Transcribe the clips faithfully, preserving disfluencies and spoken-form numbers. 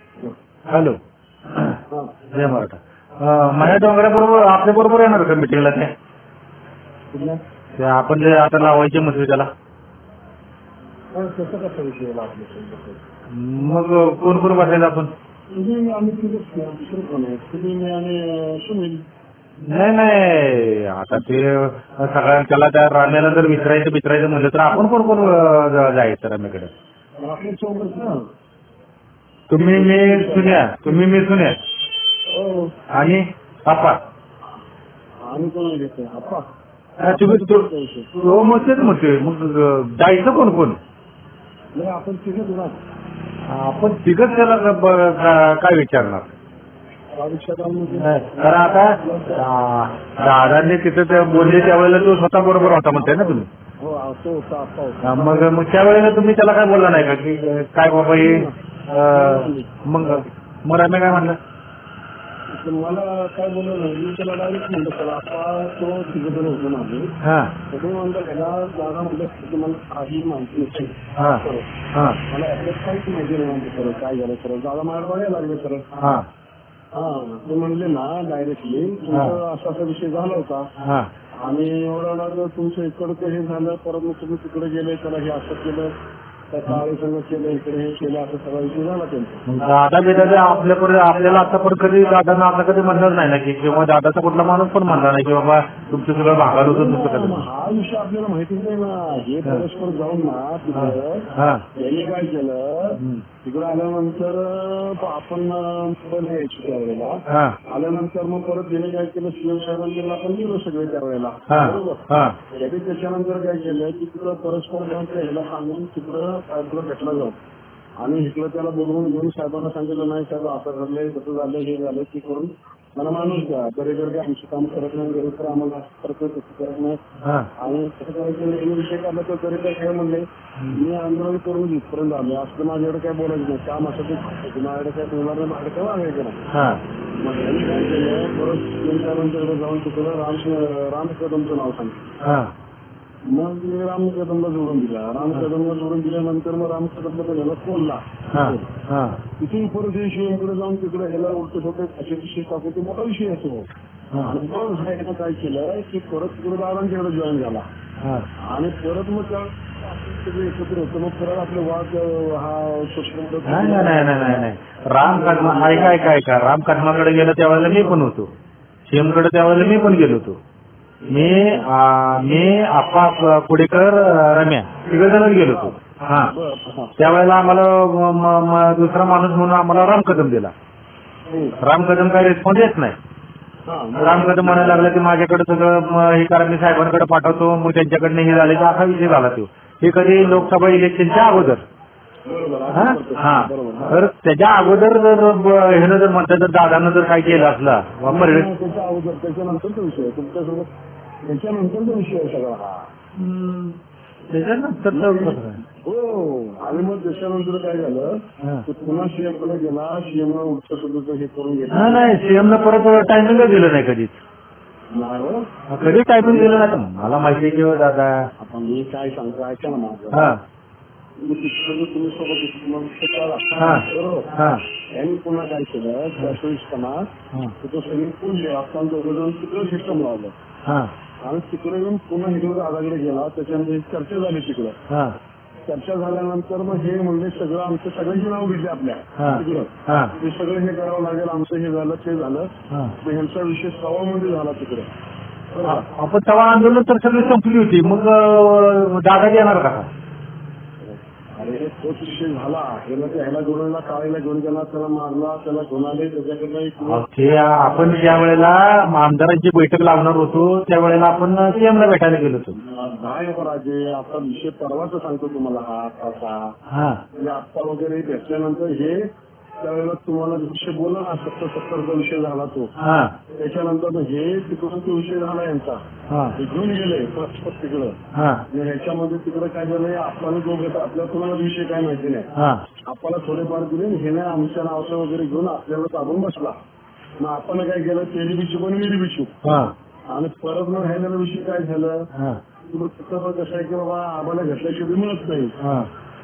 Hello, जय मराठा. माझ्या डोंगराबरोबर आपल्या बरोबर येणार का मिटिंगला? ते आपण जे आता लावायचे म्हणतो त्याला, मग कोण कोण बसायचं आपण? नाही नाही, आता ते सगळ्या त्याला त्या राम्याला जर विचारायचं विचारायचं म्हणलं तर आपण कोण कोण जायचं राम्याकडे? तुम्ही मी सुन्या, तुम्ही मी सुन्या आणि आप्पा. तुम्ही तो म्हणतेच म्हणते, मग जायचं कोण कोण? आपण तिघच आपण तिघच त्याला काय विचारणार? कारण आता दादांनी तिथं ते बोलले त्यावेळेला तो स्वतः बरोबर होता म्हणताय ना तुम्ही? मग मग त्यावेळेला तुम्ही त्याला काय बोलला नाही का की काय बाबा हे? मग मग आम्ही काय म्हणलं? मला काय बोललं नाही, मी त्याला डायरेक्ट म्हणतो त्याला आता तो तिघजण होतो माझे. तुम्ही म्हणतो ह्याला दादा म्हणलं मला काही माहिती नसेल, मला ऍड्रेस काहीच माहिती नाही म्हणते सर काय झालं सर. दादा माझ्या बघायला लागले सर. हा ते म्हणले ना डायरेक्टली तुमचा असा असा विषय झाला होता आणि एवढा तुमचं इकडचं हे झालं, परत मग तुम्ही तिकडे गेले त्याला हे असं केलं, त्या काळे संघ केलं, इकडे हे केलं, असं सगळा विषय झाला त्यांचा. दादा बेटा आपल्याकडे आपल्याला आता पण कधी दादांना आता कधी म्हणणार नाही ना की किंवा दादाचा कुठला माणूस पण म्हणणार नाही की बाबा तुमचं सगळं भागाल होतं तुमचं. हा विषय आपल्याला माहितीच नाही ना. हे परस्पर जाऊन ना तिकडं त्यांनी काय केलं, तिकडे आल्यानंतर आपण यायची त्यावेळेला आल्यानंतर मग परत त्याने काय केलं, सीएम साहेबांना आपण गेलो सगळे त्यावेळेला बरोबर. त्याच्यानंतर काय केलं की तिकडं परस्पर जाऊन ह्याला सांगून तिकडं साहेबला भेटला जाऊ आणि इकडं त्याला बोलवून घेऊन साहेबांना सांगितलं नाही साहेब असं झालंय तसं झालं हे झालं ते करून मला माणूस द्या, दरेकर आमचं काम करत नाही, दरेकर आम्हाला असं करतोय तसं करत नाही. आणि कसं करायचं विषय काढला तर दरेकर काय म्हणले मी आंदोलन करून इथपर्यंत आले असं माझ्याकडे काय बोलायचं नाही, काम असं ते माझ्याकडे काय बोलणार नाही, माझ्याकडे काय वागायचं नाही. मग त्यांनी काय केलं परत त्यांच्याकडे जाऊन तिकडं राम राम कदमचं नाव सांगितलं. मग मी राम कदमला जोडून दिला. राम कदमला जोडून दिल्यानंतर मग राम कदमला ह्याला फोनला तिथून परत शिवांकडे जाऊन तिकडे ह्याला उलटे छोटे असे विषय टाकून ते मोठा विषय असतो. आणि मग ह्यानं काय केलं की परत तिकडे दादांच्याकडे जॉईन झाला आणि परत मग त्या सगळे एकत्र होतं. मग परत आपले वाद हा सोशल मीडिया नाही नाही नाही राम कदम ऐका ऐका ऐका राम कदमाकडे गेलं त्यावेळेला मी पण होतो, सीएमकडे त्यावेळेला मी पण गेलो होतो. मी मी आप्पा कुडेकर रम्या तिघजणच गेलो होतो. हा त्यावेळेला आम्हाला दुसरा माणूस म्हणून आम्हाला राम कदम दिला. राम कदम काही रिस्पॉन्स येत नाही. राम कदम म्हणायला लागला की माझ्याकडे सगळं हे करा, मी साहेबांकडे पाठवतो, मग त्यांच्याकडनं हे झाले असा विषय झाला तो. हे कधी लोकसभा इलेक्शनच्या अगोदर. हा तर त्याच्या अगोदर जर ह्यानं जर म्हणतात जर दादानं जर काय केलं असला त्याच्यानंतरचा विषय तुमच्यासोबत त्याच्यानंतरचा विषय सगळा हा त्याच्यानंतर हो. आणि मग त्याच्यानंतर काय झालं पुन्हा सीएमकडे गेला, सीएम उत्तर सुद्धा हे करून घेतलं नाही. सीएमनं परत टायमिंग दिलं नाही कधीच, कधी टायमिंग दिलं नाही. मला माहिती आहे किंवा दादा आपण मी काय सांगतो ऐका ना माझं. तुम्ही सोबत यांनी पुन्हा काय केलं त्यावेळेसपणा तिथं सगळी पूल आपण दोघं तिकडं सिस्टम लावलं आणि तिकडे येऊन पुन्हा इकडे दादाकडे गेला. त्याच्यानंतर चर्चा झाली तिकडं. चर्चा झाल्यानंतर मग हे म्हणले सगळं आमचं सगळ्यांची नाव घेतली आपल्या तिकडं ते सगळं हे करावं लागेल, आमचं हे झालं ते झालं. ह्यांचा विषय सवामध्ये झाला तिकडे. आपण तेव्हा आंदोलन तर सगळी संपली होती. मग दादा येणार का? अरे तोच विषय झाला. ह्याला ह्याला जोडला काळीला घेऊन गेला, त्याला मारला, त्याला घेऊन आले त्याच्याकडे. आपण ज्या वेळेला आमदारांची बैठक लावणार होतो त्यावेळेला आपण सीएमला भेटायला गेलो होतो. नाही राजे आता विषय परवाचा सांगतो तुम्हाला. हा आत्ताचा म्हणजे आत्ता वगैरे भेटल्यानंतर हे त्यावेळेला तुम्हाला विषय बोला ना सत्तर सत्तरचा विषय झाला तो. त्याच्यानंतर हे तिकडून तो विषय झाला यांचा घेऊन गेले परस्पर तिकडं. ह्याच्यामध्ये तिकडं काय झालंय आपल्याला जो घेतो आपल्याला तुम्हाला विषय काय माहिती नाही. आपल्याला थोडेफार दिले हे नाही आमच्या नावाचं वगैरे घेऊन आपल्याला दाबून बसला. मग आपण काय केलं तेली बिचू पण विरी बिचू आणि परत मग ह्याला विषय काय झालं तिथं कसं आहे की बाबा आम्हाला घेतल्याशिवाय मिळत नाही.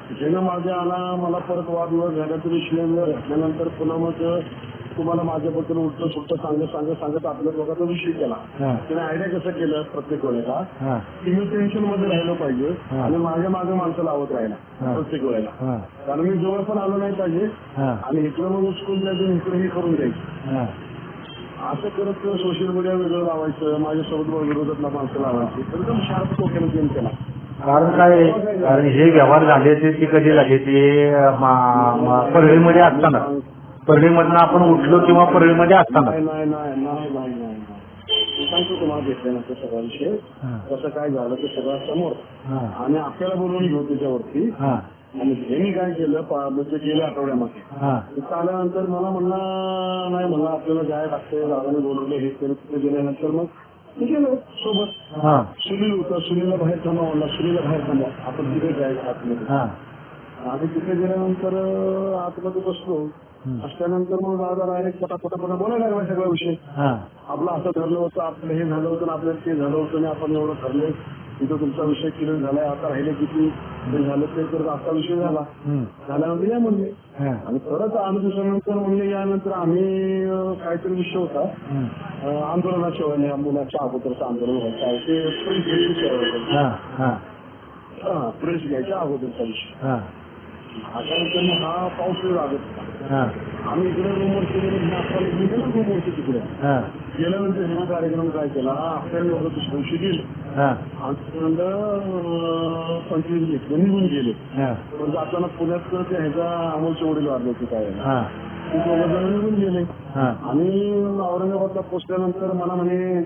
ज्यानं माझ्या आला मला परत वादविवाद झाल्याचा विषय घातल्यानंतर पुन्हा मग तुम्हाला माझ्याबद्दल उलट सुलट सांगत सांगत सांगत आपल्या दोघांचा विषय केला. त्याने आयडिया कसं केलं प्रत्येक वेळेला की मी टेन्शन मध्ये राहिलो पाहिजे आणि माझ्या मागे माणसं लावत राहिला प्रत्येक वेळेला. कारण मी जवळ पण आलो नाही पाहिजे आणि इकडं मग उचकून द्यायचं इकडे हे करून द्यायचं. असं करत सोशल मीडिया वेगळं लावायचं माझ्यासोबत विरोधातला माणसं लावायची एकदम शार्प डोक्यानं गेम केला. कारण काय कारण हे व्यवहार झाले ते ती कधी झाले ते परळीमध्ये असताना परळीमधनं आपण उठलो किंवा परळीमध्ये असताना नाही नाही नाही नाही नाही नाही सांगतो तुम्हाला घेतल्यानंतर सगळा विषय कसं काय झालं ते सगळं समोर आणि आपल्याला बोलवून घेऊ त्याच्यावरती. आणि हे काय केलं म्हणजे गेल्या आठवड्यामध्ये आल्यानंतर मला म्हणला नाही म्हणलं आपल्याला जाय लागतंय दादाने बोलवलं हे केलं तिथे गेल्यानंतर मग गेलो सोबत. सुनील होता सुनीलला बाहेर थांबा म्हणला सुनीलला बाहेर थांबा आपण तिथे जायचं आतमध्ये. आणि तिथे गेल्यानंतर आतमध्ये बसलो असल्यानंतर मग दादा डायरेक्ट पटापटापटा बोलायला लागला सगळा विषय. आपलं असं ठरलं होतं आपलं हे झालं होतं आपल्याला ते झालं होतं आणि आपण एवढं ठरलंय तिथं तुमचा विषय क्लिअर झालाय आता राहिले किती ते झालं ते तर असा विषय झाला झाल्यानंतर या म्हणले. आणि परत आठ दिवसानंतर म्हणले यानंतर आम्ही काहीतरी विषय होता आंदोलनाच्या वेळेला मुलाच्या अगोदरचं आंदोलन व्हायचं ते प्रेस घ्यायचं प्रेस घ्यायच्या अगोदरचा विषय. त्यानंतर मग हा पाऊस लागत होता आम्ही इकडे रूमवरती गेलो ना रूमवरती तिकडे गेल्यानंतर हा कार्यक्रम काय केला आपल्याला लोक दुसऱ्या दिवशी गेले आणि पंचवीस घेतले निघून गेले. पण जाताना पुण्यात ते ह्याचा अमोलच्या वडील वाढले होते काय ते दोघं जण निघून गेले. आणि औरंगाबादला पोचल्यानंतर मला म्हणे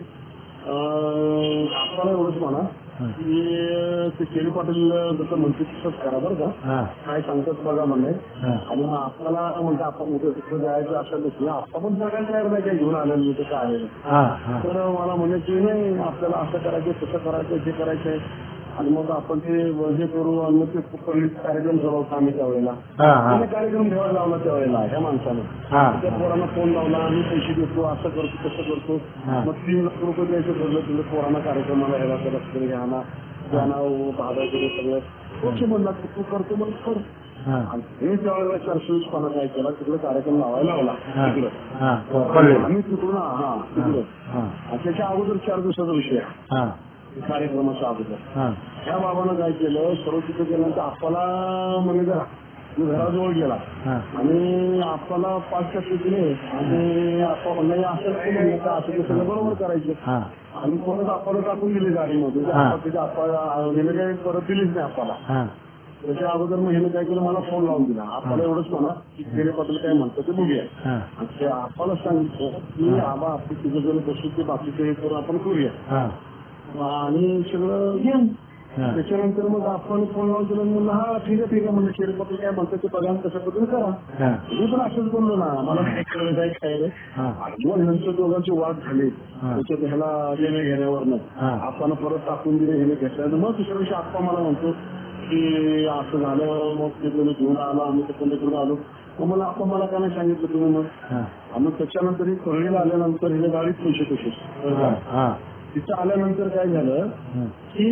आपल्याला एवढंच म्हणा की ते केली पाटील जसं म्हणते तसंच करा बरं का काय सांगतात बघा म्हणे. आणि मग आपल्याला म्हणजे आपण तिकडे जायचं असं नसलं आता पण सगळ्यांना तयार नाही काय घेऊन आलेलं मी तसं आहे. तर मला म्हणे की नाही आपल्याला असं करायचं तसं करायचं हे करायचंय आणि मग आपण ते हे करू आणि मग ते कार्यक्रम ठरवतो आम्ही त्यावेळेला कार्यक्रम ठेवायला लावला त्यावेळेला ह्या माणसाने त्या पोरांना फोन लावला आम्ही पैसे देतो असं करतो तसं करतो. मग तीन लाख रुपये द्यायचं ठरलं तुझ्या पोरांना कार्यक्रमाला ह्याला त्याला घ्याना गाणं भाडं वगैरे सगळं ओके म्हणला तू करतो मग कर. आणि हे त्यावेळेला चारशे वीस पाना काय केला तिकडे कार्यक्रम लावायला लावला तिकडं आम्ही तिकडून हा तिकडं त्याच्या अगोदर चार दिवसाचा विषय कार्यक्रमाच्या अगोदर ह्या बाबानं काय केलं सर्व तिथे गेल्यानंतर आपल्याला म्हणजे जरा घराजवळ गेला आणि आपल्याला पाचच्या स्थितीने आणि आपण नाही असं असं ते सगळं बरोबर करायचं आणि परत आपल्याला टाकून दिली गाडीमध्ये तिथे आपल्याला गेले काही परत दिलीच नाही आपल्याला. त्याच्या अगोदर मग ह्याने काय केलं मला फोन लावून दिला आपल्याला एवढंच म्हणा की गेले पाटील काय म्हणतं ते बघूया. आणि ते आपल्याला सांगितलं की आबा आपण तिथे जण बसू ते बाकीचं हे करून आपण करूया आणि सगळं घेऊन त्याच्यानंतर मग आपण फोन लावून दिला म्हणलं हा ठीक आहे ठीक आहे म्हणजे शेअर पाटील काय म्हणतात ते बघा कशा पद्धतीने करा. मी पण असंच बोललो ना मला कळलं जाईल काय रे आणि नंतर दोघांचे वाद झाले त्याच्यात ह्याला देण्या घेण्यावरनं आपण परत टाकून दिले ह्याने घेतल्यानंतर मग दुसऱ्या दिवशी आप्पा मला म्हणतो की असं झालं मग ते तुम्ही घेऊन आलो आम्ही तिकडून आलो मग मला आपण मला काय नाही सांगितलं तुम्ही मग मग त्याच्यानंतर ही परळीला आल्यानंतर हे गाडीत पैसे कसे तिथं आल्यानंतर काय झालं की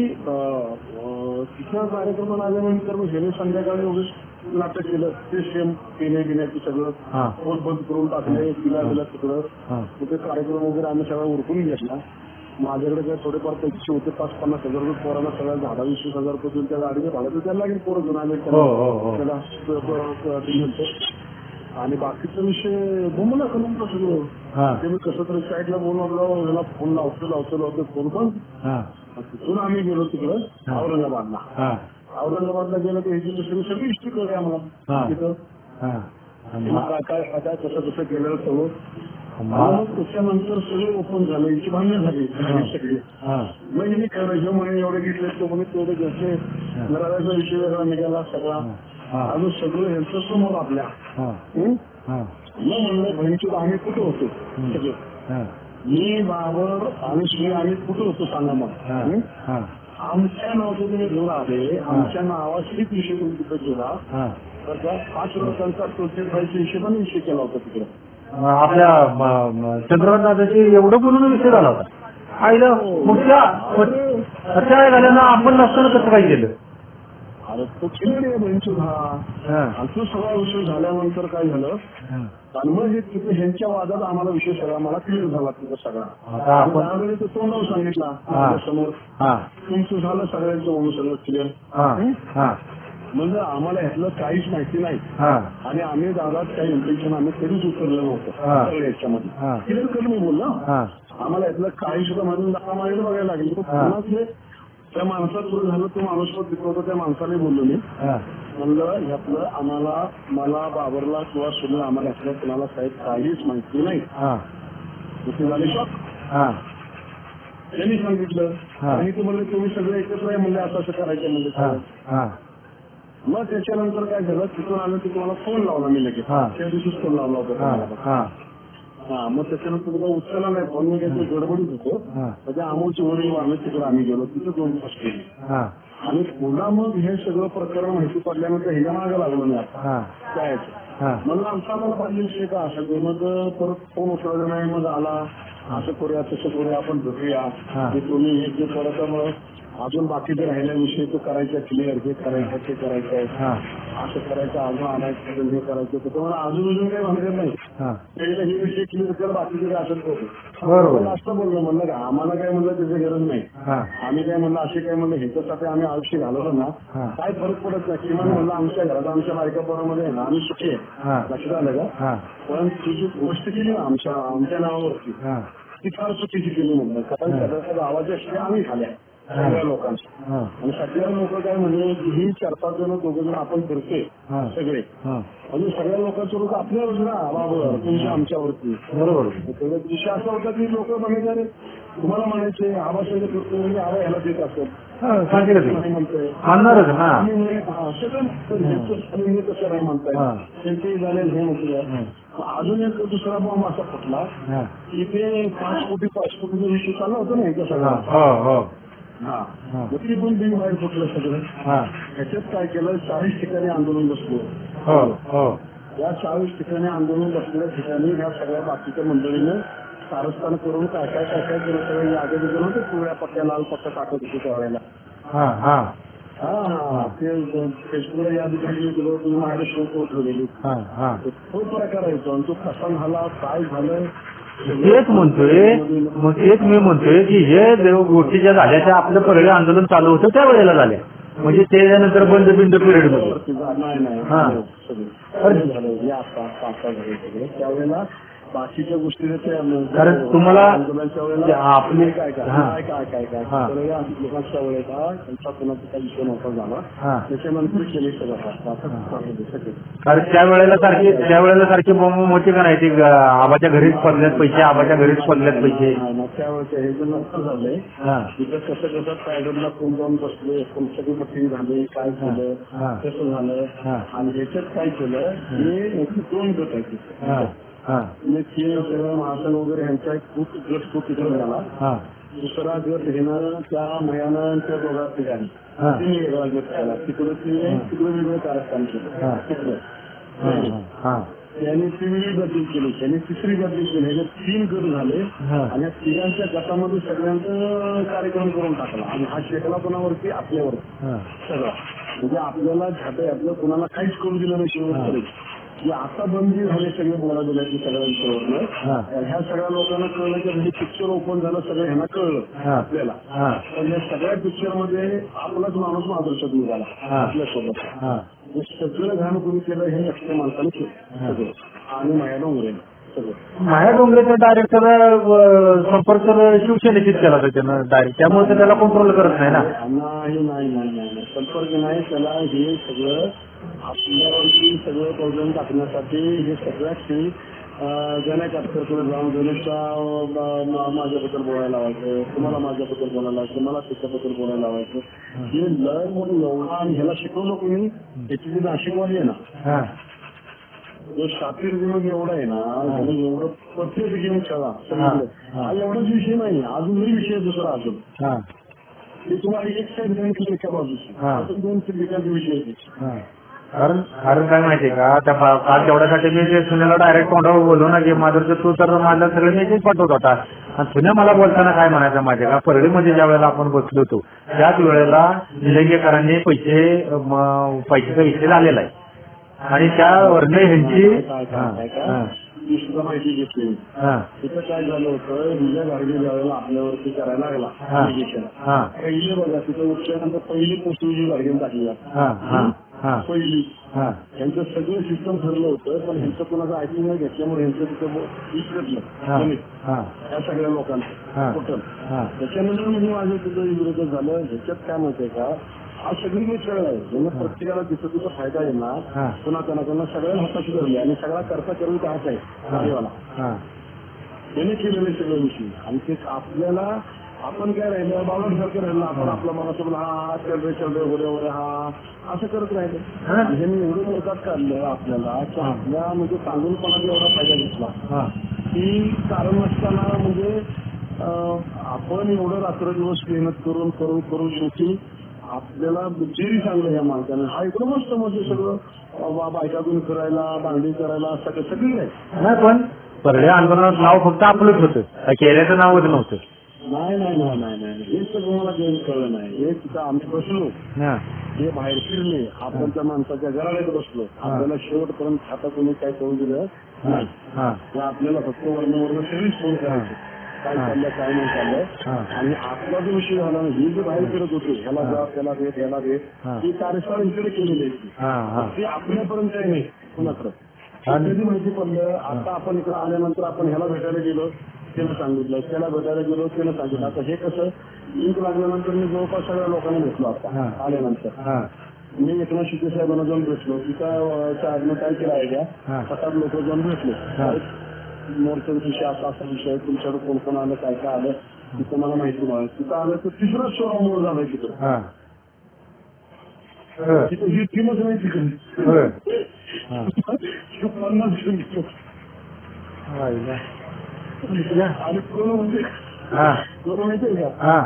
तिथं कार्यक्रमाला आल्यानंतर मग हे संध्याकाळी वगैरे नाटक केलं ते सेम पिणे बिण्याचे सगळं पोट बंद करून टाकले तिला दिला तिकडं मग ते कार्यक्रम वगैरे आम्ही सगळं उरकून घेतला. माझ्याकडे काय थोडेफार पैसे होते पाच पन्नास हजार रुपये पोराला सगळ्या झाडा वीस वीस हजार रुपये त्या गाडीने भाडं तर त्याला लागेल पोरं घेऊन आले त्याला आणि बाकीचा विषय बोंबला करून सगळं ते मी कसं तरी साईडला बोलवलं ह्याला फोन लावतो लावतो लावतो फोन पण तिथून आम्ही गेलो तिकडं औरंगाबादला. औरंगाबादला गेलो तर ह्याची दुसरी सगळी हिस्ट्री करूया आम्हाला तिथं काय काय कसं कसं केलं सगळं. मग त्याच्यानंतर सगळे ओपन झालं याची भांडणं झाली सगळी. मग यांनी करायचं म्हणे एवढे घेतले तो म्हणे तेवढे घेतले घराचा विषय वेगळा निघाला सगळा अजून सगळं यांचं समोर आपल्या मग म्हणलं बहिणीची आम्ही कुठं होतो सगळं मी बाबर आणि श्री आम्ही कुठं होतो सांगा मग आमच्या नावाचं तुम्ही घेऊन आले आमच्या नावाशी विषय तुम्ही तिथं गेला तर त्या पाच वर्षांचा प्रोसेस व्हायच्या हिशोबाने विषय केला होता तिकडे आपल्या चंद्रकांत दादाची एवढं बोलून विषय झाला होता आईला मग त्या झाल्यानं आपण नसताना कसं काय केलं. अरे तो खिलाडी आहे बहिणीचं हा. आणि तो सगळा विषय झाल्यानंतर काय झालं आणि मग हे तिथे ह्यांच्या वादात आम्हाला विषय सगळा मला क्लिअर झाला तिथं सगळा. त्यावेळी तो तोंडावर सांगितला समोर तुमचं झालं सगळ्यांचं म्हणून सगळं क्लिअर. म्हणजे आम्हाला ह्यातलं काहीच माहिती नाही आणि आम्ही दादा काही इंटेन्शन आम्ही कधीच उतरलं नव्हतं याच्यामध्ये क्लिअर करून मी बोललो. आम्हाला यातलं काही सुद्धा म्हणून माहिती बघायला लागली. त्या माणसात सुरू झालं तो माणूस होता त्या माणसाने बोललो मी म्हणलं ह्यातलं आम्हाला मला बाबरला किंवा सुनील आम्हाला ह्यातलं कुणाला साहेब काहीच माहिती नाही. झाले शॉक. त्यांनी सांगितलं आणि ते म्हणले तुम्ही सगळे एकत्र आहे म्हणले असं असं करायचं म्हणजे. मग त्याच्यानंतर काय झालं तिथून आलं की तुम्हाला फोन लावला मी लगेच त्या दिवशीच फोन लावला होता. हा मग त्याच्यानंतर तुला उचलला नाही फोन मी काही गडबडीत होतो. म्हणजे अमोलची वडील वाढलं तिकडे आम्ही गेलो तिथे दोन तास केली आणि पुन्हा मग हे सगळं प्रकरण माहिती पडल्यानंतर ह्याच्या मागे लागलो मी आता काय म्हणलं आमचा आम्हाला पाहिजे विषय का असं. मग परत फोन उचलला नाही. मग आला असं करूया तसं करूया आपण भेटूया तुम्ही हे जे परत मग अजून बाकीचे राहिल्या विषय तो करायचा क्लिअर हे करायचं ते करायचं असं करायचं अजून आणायचं हे करायचं त्याच्यामुळे अजून अजून काही म्हणत नाही. त्याला हे विषय क्लिअर कर बाकीचे काय असं होतं असं बोललो. म्हणलं का आम्हाला काय म्हणलं त्याची गरज नाही. आम्ही काय म्हणलं असे काय म्हणलं ह्याच्यासाठी आम्ही आयुष्य घालवलं ना काय फरक पडत नाही. किंवा म्हणलं आमच्या घरात आमच्या बायकापोरामध्ये आहे ना आम्ही सुखी आहे लक्षात आलं का. पण ती जी गोष्ट केली ना आमच्या आमच्या नावावरती ती फार चुकीची केली म्हणलं. कारण सगळ्या गावाच्या शिवाय आम्ही झाल्या सगळ्या लोकांची आणि सगळ्या लोक काय म्हणजे ही चार पाच जण दोघं जण आपण करते सगळे आणि सगळ्या लोकांचं लोक आपल्यावर ना बाबा तुमच्या आमच्यावरती बरोबर. विषय असा होता की लोक म्हणायचे तुम्हाला म्हणायचे आवाज करतो म्हणजे आवाज ह्याला देत असेल म्हणतोय कसं नाही म्हणताय त्यांचे झाले हे म्हटलं. अजून एक दुसरा बॉम्ब असा फुटला की ते पाच कोटी पाच कोटीचा विषय चालला होता ना याचा सगळा. हा ती पण बिल बाहेर फुटलं सगळं. ह्याच्यात काय केलं चाळीस ठिकाणी आंदोलन बसलो. या चाळीस ठिकाणी आंदोलन बसलेल्या ठिकाणी ह्या सगळ्या बाकीच्या मंडळीनं कारस्थान करून काय काय काय काय केलं सगळं यादी दिलं होतं पिवळ्या पट्ट्या लाल पट्ट्या टाकत होते त्यावेळेला. हा ते फेसबुकला यादी दिली गेलो तुम्ही माझ्या शो ठेवलेली तो प्रकार येतो आणि तो कसा झाला काय झालं तेच म्हणतोय. मग तेच मी म्हणतोय की हे गोष्टी ज्या झाल्या त्या आपलं पहिलं आंदोलन चालू होतं त्या वेळेला झाल्या म्हणजे त्याच्यानंतर बंद बिंद पिरियड मध्ये नाही नाही त्यावेळेला बाकीच्या गोष्टी कारण तुम्हाला आपले काय काय काय काय काय लोकांच्या वेळेला त्यांचा कोणाचा विषय नव्हता झाला त्याच्यानंतर केले कारण त्यावेळेला सारखी त्यावेळेला सारखी बॉम्ब होती का नाही ते आबाच्या घरीच पडल्यात पैसे आबाच्या घरीच पडल्यात पैसे त्यावेळेस हे जर नसतं झालंय तिथं कसं कसं सायडरला कोण जाऊन बसले कोणत्या मशीन झाले काय झालं कसं झालं आणि ह्याच्यात काय केलं हे दोन गट आहेत सगळं महासन वगैरे ह्यांचा एक खूप गट खूप तिथे मिळाला. दुसरा गट घेणार त्या महिन्यानं त्या दोघा ठिकाणी तिने वेगळा गट केला तिकडे तिकडे वेगळं कारस्थान केलं तिकडं त्यांनी ती वेगळी बदली केली त्यांनी तिसरी बदली केली हे तीन गट झाले आणि या तिघांच्या गटामध्ये सगळ्यांचा कार्यक्रम करून टाकला आणि हा शेकला कोणावरती आपल्यावरती सगळं म्हणजे आपल्याला झालं आपलं कोणाला काहीच करून दिलं नाही शेवट की आता बंदी झाले सगळे बोला दिल्याची सगळ्या विषयावर ह्या सगळ्या लोकांना कळलं की म्हणजे पिक्चर ओपन झालं सगळं ह्यांना कळलं आपल्याला पण या सगळ्या पिक्चर मध्ये आपलाच माणूस माधुरच्यात निघाला आपल्यासोबत सगळं घाण कोणी केलं हे लक्ष माणसाने केलं सगळं आणि माया डोंगरे सगळं माया डोंगरेचा डायरेक्टर संपर्क शिवसेनेशीच केला होता त्यानं डायरेक्ट त्यामुळे त्याला कंट्रोल करत नाही ना. नाही नाही नाही नाही संपर्क नाही त्याला हे सगळं आपल्यावरती सगळं प्रॉब्लेम टाकण्यासाठी हे सगळ्यात गणेश अक्षरकडे जाऊन गणेशचा माझ्याबद्दल बोलायला लावायचं तुम्हाला माझ्याबद्दल बोलायला लावायचं मला त्याच्याबद्दल बोलायला लावायचं हे लय म्हणून एवढा आणि ह्याला शिकवलं कोणी याची जी नाशिकवाली आहे ना जो शातिर विनोद एवढा आहे ना एवढं प्रत्येक गेम खेळा सगळं हा एवढाच विषय नाही अजूनही विषय दुसरा अजून ते तुम्हाला एक साईड सांगितलं एका बाजूची अजून दोन विषयाचे विषय कारण कारण काय माहितीये का त्या काल तेवढ्यासाठी मी ते सुनेला डायरेक्ट तोंडावर बोललो ना की माझं तू तर माझ्या सगळे मेसेज पाठवत होता आणि पुन्हा मला बोलताना काय म्हणायचं माझ्या का परळीमध्ये ज्या वेळेला आपण बसलो होतो त्याच वेळेला निलंगेकरांनी पैसे म, पैशाचा विषय आलेला आहे आणि त्या वर्णे ह्यांची ती सुद्धा माहिती घेतली. तिथं काय झालं होतं, विजय गाडगे ज्यावेळेला आपल्यावरती करायला लागला पहिले बघा तिथं उठल्यानंतर पहिली पोस्ट विजय गाडगेने टाकली पहिली. यांचं सगळं सिस्टम ठरलं होतं पण ह्यांचं कोणाचं ऐकून नाही घेतल्यामुळे यांचं तिथं विसरलं या सगळ्या लोकांचं टोटल. त्याच्यानंतर म्हणजे माझं तिथं विरोध झालं. ह्याच्यात काय माहितीये का, हा सगळी मिसळ आहे म्हणजे प्रत्येकाला तिथं तिथं फायदा येणार पुन्हा त्यांना सगळ्यांना हाताशी धरली आणि सगळा करता करून हाच आहे गाडीवाला त्याने केलेले सगळे विषय. आणि ते आपल्याला आपण काय राहिलं बावळासारखं राहिलं, आपण आपला मनासोबत हा चल रे चल रे वगैरे वगैरे हा असं करत राहिलं. हे मी एवढं मोठ्यात काढलं आपल्याला की आपल्या म्हणजे चांगलपणाचा एवढा फायदा घेतला की कारण नसताना म्हणजे आपण एवढं रात्रदिवस मेहनत करून करून करून शेवटी आपल्याला जेरी सांगलं या माणसाने हा इकडं मस्त म्हणजे सगळं बायकातून करायला बांगडी करायला सगळं सगळी नाही. पण परळी आंदोलनात नाव फक्त आपलंच होतं, केल्याचं नावच नव्हतं. नाही नाही नाही नाही नाही हे सगळं मला काही कळलं नाही. हे तिथं आम्ही बसलो हे बाहेर फिरले आपण त्या माणसाच्या घराला बसलो आपल्याला शेवटपर्यंत आता कोणी काय करू दिलं नाही. आपल्याला फक्त वर्ण वर्ण सगळीच फोन करायचं काय चाललं काय नाही चाललं. आणि आपला जो विषय झाला ना हे जे बाहेर फिरत होते ह्याला जा त्याला भेट ह्याला भेट ही कार्यशाळा इकडे केलेली आहे ते आपल्यापर्यंत काही नाही कुणाकडं कधी माहिती पडलं. आता आपण इकडे आल्यानंतर आपण ह्याला भेटायला गेलो त्यानं सांगितलं, त्याला भेटायला गेलो त्यानं सांगितलं. आता हे कसं लिंक लागल्यानंतर मी जवळपास सगळ्या लोकांना भेटलो आता आल्यानंतर. मी एकनाथ शिंदे साहेबांना जाऊन भेटलो तिथं आजनं काय केलं आहे का सात लोक जाऊन भेटलो मोर्चा विषय असा असा विषय तुमच्याकडे कोण कोण आलं काय काय आलं तिथं मला माहिती मिळालं. तिथं आलं तर तिसरंच शोरूम मोड झालाय तिथं तिथं ही टीमच नाही तिकडे पन्नास आणि कोण म्हणजे कोण माहितीये का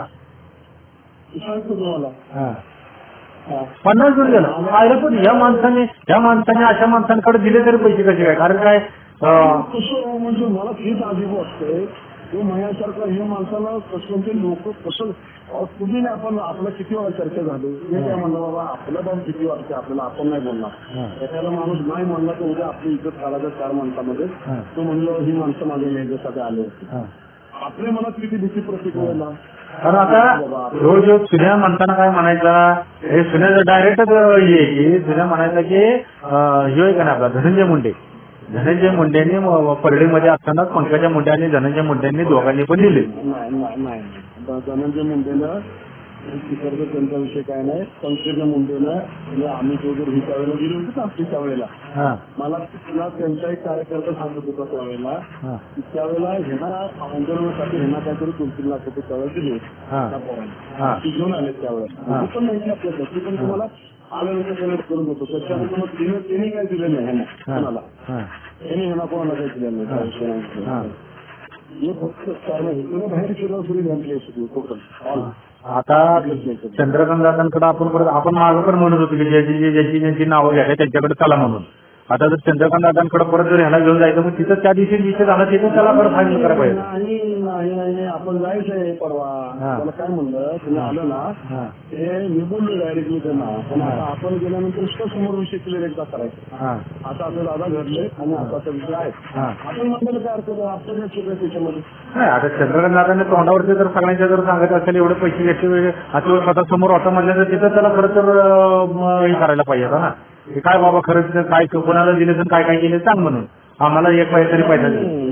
सांगतो तुम्हाला पन्नास जण गेलं आयला. पण या माणसाने या माणसाने अशा माणसांकडे दिले तरी पैसे कसे काय, कारण काय कसं म्हणजे मला हेच अजिब वाटतंय की माझ्यासारखं हे माणसाला कसं म्हणजे लोक कसं तुम्ही आपण आपला किती वेळा चर्चा झाली हे काय म्हणलं बाबा आपलं पण किती वाटते आपल्याला आपण नाही बोलणार एखादा माणूस नाही म्हणला तर उद्या आपली इज्जत काढायचं चार माणसामध्ये तो म्हणलं ही माणसं माझ्या मेहनतीसाठी आले होते आपल्या मनात किती भीती प्रतिक्रिया. कारण आता रोज सुन्या म्हणताना काय म्हणायचा हे सुन्याचं डायरेक्टच हे की सुन्या म्हणायचा की हे आहे का नाही आपला धनंजय मुंडे धनंजय मुंडेंनी परळीमध्ये असताना पंकजा मुंडे आणि धनंजय मुंडेंनी दोघांनी पण दिले. नाही धनंजय मुंडेला तिकडचा त्यांचा विषय काय नाही. पंकजा मुंडेला आम्ही तो जर ही त्यावेळेला दिली होती ना आपली त्यावेळेला मला तिला त्यांचा एक कार्यकर्ता सांगत होता त्यावेळेला त्यावेळेला ह्यांना आंदोलनासाठी ह्यांना काहीतरी दोन तीन लाख रुपये त्यावेळेला दिले ती घेऊन आले त्यावेळेला पण माहिती आपल्याला ती पण तुम्हाला आल्यानंतर कनेक्ट करून होतो. त्याच्यानंतर मग तिने त्यांनी काय दिलं नाही ह्यांना कोणाला त्यांनी ह्यांना कोणाला काही दिलं नाही. हे फक्त बाहेर फिरवा सुरू झाली टोटल. आता चंद्रकांत दादांकडे आपण परत आपण मागं पण म्हणत होतो की ज्याची ज्याची ज्यांची नावं घ्यायला त्यांच्याकडे चला म्हणून. आता जर चंद्रकांत दादांकडे परत जर ह्याला घेऊन जायचं मग तिथं त्या दिवशी विषय झाला तिथं त्याला परत फायनल करायला पाहिजे. नाही नाही आपण जायचं आहे परवा त्याला काय म्हणलं तुम्ही आलं ना हे मी बोललो डायरेक्टली त्यांना पण आता आपण गेल्यानंतर समोर विषय क्लिअर एकदा करायचं आता आपले दादा घडले आणि आता विषय आहे आपण म्हणलं काय अर्थ आपण त्याच्यामध्ये नाही. आता चंद्रकांत दादांनी तोंडावरती जर सगळ्यांच्या जर सांगत असेल एवढे पैसे घेतले आता स्वतः समोर होता म्हटलं तर तिथं त्याला खरं तर हे करायला पाहिजे ना काय बाबा खरंच काय कोणाला दिले तर काय काय केले सांग म्हणून आम्हाला एक पैसा तरी पैसा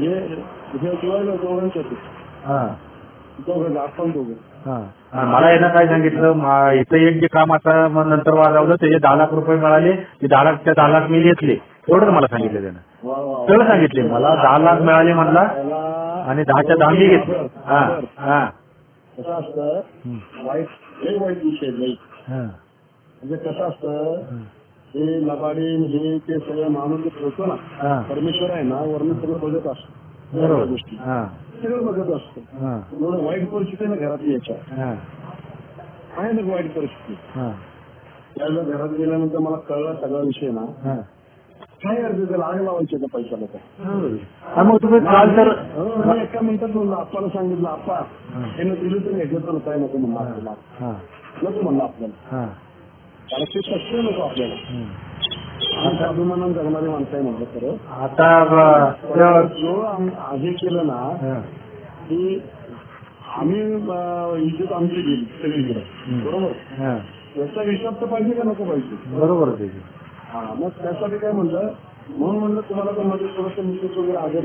मला यानं काय सांगितलं इथं एक जे काम आता नंतर वाजवलं त्याचे दहा लाख रुपये मिळाले ते दहा लाख त्या दहा लाख मी घेतले एवढंच मला सांगितलं त्यानं सगळं सांगितले मला दहा लाख मिळाले म्हणला आणि दहाच्या दहा मी घेतले. हा हा कसं असतं वाईट वाईट विषय नाही म्हणजे कसं असतं हे लबाडी हे ते सगळं माणूस जे ठेवतो ना परमेश्वर आहे ना वरून सगळं बघत असतो बरोबर गोष्टी सगळं बघत असतो. एवढं वाईट परिस्थिती ना घरात यायच्या आहे ना वाईट परिस्थिती त्यावेळेला घरात गेल्यानंतर मला कळला सगळा विषय ना काय अर्ज त्याला आग लावायचे का पैशाला काय? हा, मग तुम्ही काल तर मी एका मिनिटात म्हणलं आप्पाला सांगितलं आप्पा त्यानं दिलं तर घेतलं तर काय नको म्हणलं आपल्याला हा नको म्हणलं आपल्याला हा कारण ते सत्य नको आपल्याला आणि अभिमानानं जगणारी माणसं आहे म्हणलं खरं. आता जो हे केलं ना की आम्ही इज्जत आमची गेली सगळीकडे बरोबर याचा हिशोब तर पाहिजे का नको पाहिजे? बरोबर. हा मग त्यासाठी काय म्हणलं म्हणून म्हणलं तुम्हाला तर मध्ये थोडंसं मिसेस वगैरे आजार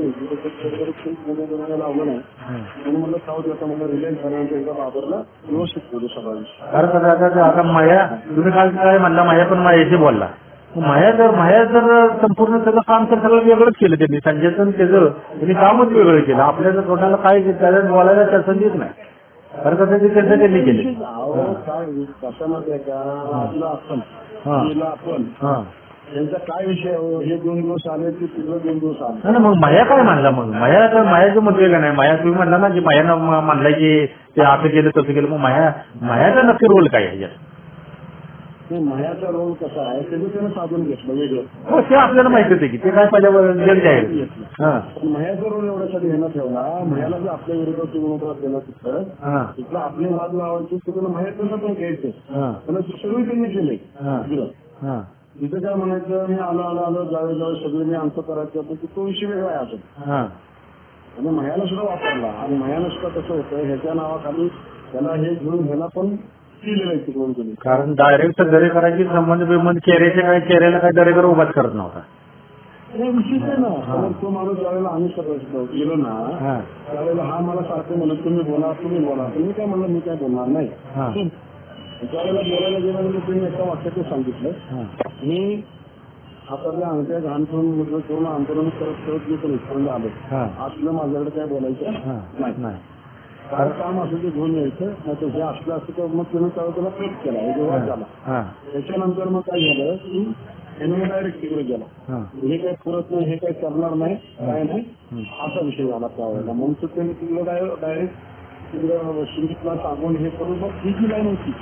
आहे लावलं नाही म्हणून म्हणलं साऊथ आता मला रिलायन्स झाल्यानंतर एकदा बाबरला व्यवस्थित करू सगळं. कारण आता माया तुम्ही काल काय म्हणला माया पण मायाशी बोलला. माया जर माया जर संपूर्ण त्याचं काम तर सगळं वेगळंच केलं त्यांनी संजयचं त्याचं त्यांनी कामच वेगळं केलं. आपल्याला तोंडाला काय त्याच्यात बोलायला त्या संधीच नाही. खरं कसं ते त्यांचं त्यांनी केले. काय कशामध्ये का आपलं आपण आपण त्यांचा काय विषय हे दोन दिवस आले की तिथलं दोन दिवस आले ना. मग माया काय म्हणला मग माया तर मायाचं मुद्दे का नाही. माया तुम्ही म्हणला ना की मायानं म्हणलाय की ते असं केलं तसं केलं. मग माया मायाचा नक्की रोल काय आहे याच्यात? मायाचा रोल कसा आहे त्याचं त्यानं साधून घेतलं वेगळं. हो ते आपल्याला माहितीच आहे की ते काय पहिल्यावर जग जाहीर. मायाचा रोल एवढ्यासाठी घेणं ठेवला. मायाला जर आपल्या विरोधात विरोधात गेला तिथं तिथलं आपले वाद लावायचे तिथं मायाचं पण घ्यायचं त्याला सगळं त्यांनी केलंय. तिथं काय म्हणायचं मी आलो आलो आलो जावे जावे सगळे मी आमचं करायचं तो विषय वेगळा आहे अजून. आणि मायाला सुद्धा वापरला आणि मायाला सुद्धा कसं होतं ह्याच्या नावाखाली त्याला हे घेऊन ह्याला पण कारण डायरेक्ट दरे करायची संबंध बिंबंध चेहऱ्याचे काय चेहऱ्याला काय दरेकर उभाच करत नव्हता. विषय आहे ना. तो माणूस ज्यावेळेला आम्ही सगळं गेलो ना त्यावेळेला हा मला सारखं म्हणत तुम्ही बोला तुम्ही बोला तुम्ही काय म्हणलं मी काय बोलणार नाही. ज्यावेळेला बोलायला गेल्यानंतर तुम्ही एका वाक्यातच सांगितलं मी आपल्या अंगठ्या घाण करून करून आंदोलन करत करत मी पण इथपर्यंत आलो. असलं माझ्याकडे काय बोलायचं नाही. कारण काम असं ते घेऊन यायचं नाही तर हे असलं असं तर मग तुम्ही त्याला प्रेस केला हे जेव्हा झाला. त्याच्यानंतर मग काय झालं की त्याने डायरेक्ट तिकडे गेला. हे काही पुरत नाही हे काही करणार नाही काय नाही असा विषय झाला त्यावेळेला. म्हणून तर त्यांनी तिकडे डायरेक्ट तिकडं शिंदीला सांगून हे करून मग ही जी लाईन होती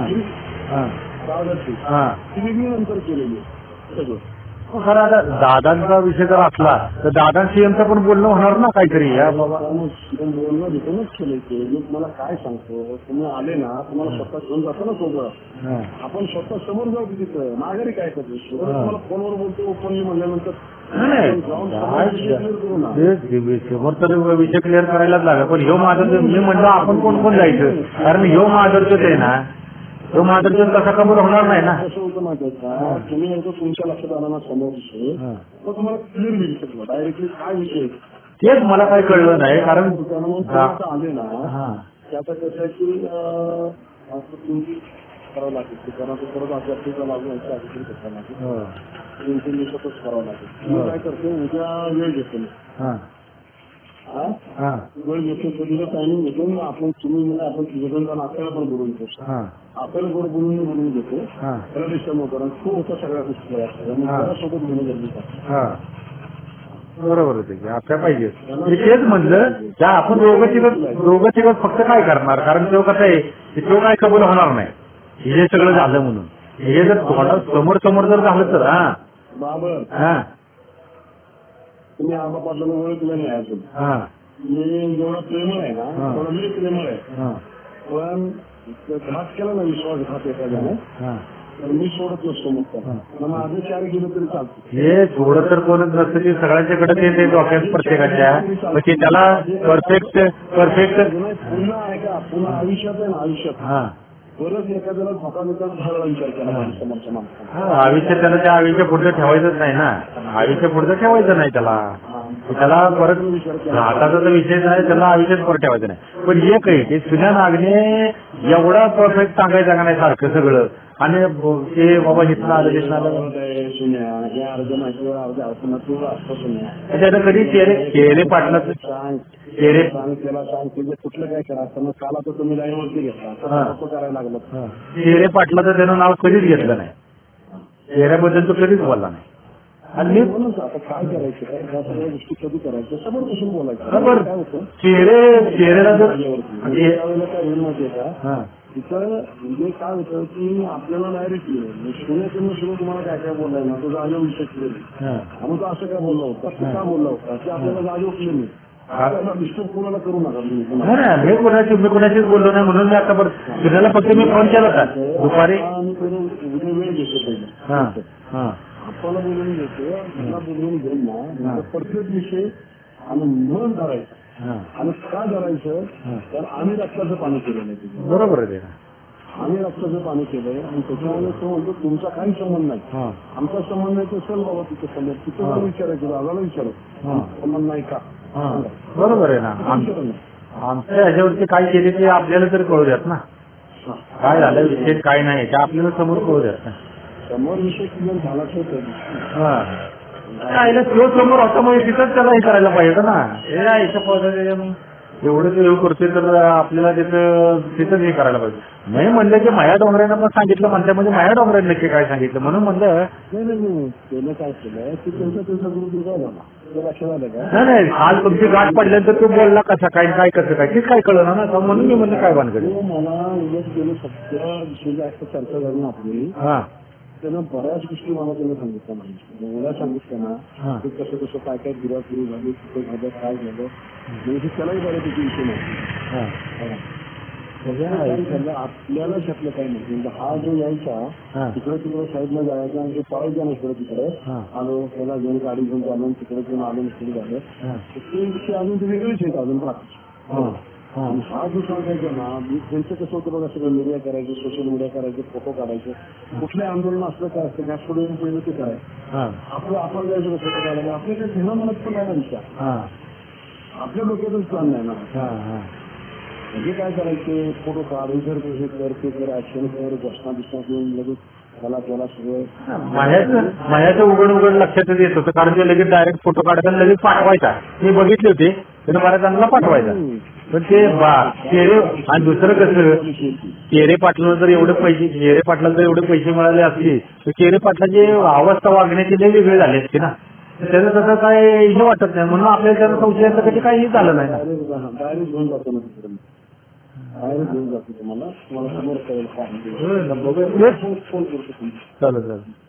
ती वेगळी नंतर केलेली सगळं. खरं आता दादांचा विषय जर असला तर दादांशी यांचं पण बोलणं होणार ना काहीतरी. या बाबा बोलणं भेटूनच केलं ते. मी तुम्हाला काय सांगतो तुम्ही आले ना तुम्हाला स्वतः घेऊन जातो ना सोबत आपण स्वतः समोर जाऊ तिथं माघारी काय करतो तुम्हाला फोनवर बोलतो ओपनली म्हणल्यानंतर समोर तर विषय क्लिअर करायलाच लागेल. पण ह्यो माझं मी म्हणलं आपण कोण कोण जायचं कारण ह्यो माझं आहे ना तो माधुर्य तसा कबूल होणार नाही ना. कसं होतं माहिती का तुम्ही एकदा तुमच्या लक्षात आला ना समोर विषय तर तुम्हाला क्लिअर होईल सगळं डायरेक्टली काय विषय तेच मला काही कळलं नाही. कारण आले ना त्याचं कसं आहे की तुम्ही करावं लागेल कारण परत आपल्या लागू व्हायचं अधिकारी करावं लागेल. तीन तीन दिवसातच करावं लागेल. मी काय करतो उद्या वेळ घेतो मी वेळ घेतो कधीला टायमिंग घेतो आपण तुम्ही मला आपण तिघजण जाऊन आपल्याला पण बोलून घेतो. आपल्याला गोड बोलून बोलून घेतो त्याला डिस्टर्ब नको कारण खूप होता सगळ्या गोष्टी सोबत घेणं गरजेचं आहे. बरोबर होते की आपल्या पाहिजे तेच म्हणलं त्या आपण दोघं तिकड दोघं तिकड फक्त काय करणार कारण तो कसं आहे की तो काय कबूल होणार नाही हे सगळं झालं म्हणून. हे जर समोर समोर जर झालं तर हा बाबर हा तुम्ही आबा पाटला ओळखलं नाही अजून. मी जेवढा प्रेमळ आहे ना तेवढा मी प्रेमळ आहे पण घात केला ना विश्वासघात एखाद्याने तर मी सोडत नसतो मग माझं चार गेलं तरी चालतं. हे सोडत तर कोणच नसतं की सगळ्यांच्याकडे ते डॉक्युमेंट प्रत्येकाच्या म्हणजे त्याला परफेक्ट परफेक्ट पुन्हा आहे का पुन्हा आयुष्यात आहे ना आयुष्यात परत एखाद्याला धोका मिळतात झाला विचार केला समोरच्या माणसाला. आयुष्य त्याला त्या आयुष्य पुढचं ठेवायचंच नाही ना. आयुष्य पुढचं ठेवायचं नाही त्याला त्याला परत घाटाचा तर विषय नाही त्याला आयुष्यात परत ठेवायचं नाही. पण एक आहे की सुन्या नागने एवढा परफेक्ट सांगायचं का नाही सारखं सगळं आणि ते बाबा हिथलं आलं तिथलं आलं त्याच्यानं कधी चेहरे चेहरे पाटलाचं चेहरे त्याला सांग कुठलं काय करायचं काल आता तुम्ही लाईनवरती घेतला करायला लागलं. चेहरे पाटलाचं त्यानं नाव कधीच घेतलं नाही. चेहऱ्याबद्दल तो कधीच बोलला नाही. आणि म्हणून आता काय करायचं काय या सगळ्या गोष्टी कधी करायचं समोर कसून बोलायचं बरोबर. चेहरे चेहऱ्याला जर त्यावेळेला काय होईल माहितीये का तिथं म्हणजे काय होतं की आपल्याला डायरेक्ट शून्याकडनं सुरू तुम्हाला काय काय बोललाय ना तो जागे विषय केले आणि तो असं काय बोलला होता तो का बोलला होता की आपल्याला जागे उठले नाही आपल्याला डिस्टर्ब कोणाला करू नका तुम्ही. नाही नाही मी कोणाची मी कोणाचीच बोललो नाही म्हणून मी आता परत फिरायला फक्त मी फोन केला होता दुपारी. उद्या वेळ घेतो पहिले आपल्याला बोलून घेतो मला बोलून घेऊन ना प्रत्येक विषय आणि मन धरायचं आणि का धरायचं तर आम्ही रक्ताचं पाणी केलं नाही. बरोबर आहे. आम्ही रक्ताचं पाणी केलंय आणि त्याच्यामुळे तो म्हणतो तुमचा काही संबंध नाही आमचा संबंध नाही तो चल बाबा तिथे संबंध तिथं मला विचारायचं दादाला विचारायचं संबंध नाही का. बरोबर आहे ना. आमच्या ह्याच्यावरती काय केले ते आपल्याला तरी कळू द्यात ना. काय झालं विषय काय नाही ते आपल्याला समोर कळू द्यात ना. समोर विषय क्लिअर झाला तो समोर होता म्हणजे तिथंच त्याला हे करायला पाहिजे ना. हे याच्या पद्धतीने एवढं हे करते तर आपल्याला तिथं तिथंच हे करायला पाहिजे. नाही म्हणलं की माया डोंगऱ्यानं पण सांगितलं म्हणत्या म्हणजे माया डोंगऱ्याने नक्की काय सांगितलं म्हणून म्हणलं नाही नाही त्यानं काय केलं की त्यांचा त्यांचा ग्रुप काय झाला लक्षात आलं का. नाही नाही काल तुमची गाठ पडल्यानंतर तू बोलला कसा काय काय कसं काय तेच काय कळलं ना म्हणून मी म्हणलं काय भानगड. मला उलट गेलं फक्त विषयी जास्त चर्चा झाली ना आपली हा त्यानं बऱ्याच गोष्टी मला त्यानं सांगितलं नाही एवढ्या सांगितलं ना ते कसं कसं काय काय गिरा सुरू झाली कुठं झालं काय झालं म्हणजे त्यालाही बऱ्यापैकी विषय नाही आपल्याला शक्य काही नाही म्हणजे हा जो यायचा तिकडे तिकडे साईडला जायचा आणि पाऊस जाणं इकडे तिकडे आलो त्याला घेऊन गाडी घेऊन चालून तिकडे घेऊन आलो सुरू झालं ते विषय अजून ते वेगळेच आहेत अजून बाकी. हा जो सांगायचा ना मी त्यांचं कसं होतं बघा सगळं मीडिया करायचं सोशल मीडिया करायचं फोटो काढायचं कुठलंही आंदोलन असलं काय असतं गॅस सोडून पहिलं ते काय आपलं आपण जायचं कसं करायला आपल्या काही घेणं म्हणत पण नाही ना विचार आपल्या डोक्यातच प्लॅन नाही ना. म्हणजे काय करायचे फोटो काढ इतर हे कर ते कर ऍक्शन कर घोषणा बिषणा देऊन लगेच त्याला त्याला सगळं माझ्याचं माझ्याचं उघड उघड लक्षातच येत होतं कारण ते लगेच डायरेक्ट फोटो काढायचा लगेच पाठवायचा. मी बघितले होते त्यानं मला त्यांना पाठवायचा पण ते चेहरे आणि दुसरं कसं चेहरे पाटलाला जर एवढे पैसे चेहरे पाटलाला जर एवढे पैसे मिळाले असले तर चेहरे पाटलाची अवस्था वागण्याची लई वेगळी झाली असते ना. त्याचं तसं काय हे वाटत नाही म्हणून आपल्याला त्याचा संशयाचं कधी काही झालं नाही ना. डायरेक्ट घेऊन जातो ना तिकडे डायरेक्ट घेऊन जातो तुम्हाला तुम्हाला समोर कळेल फोन करतो. चालेल चालेल.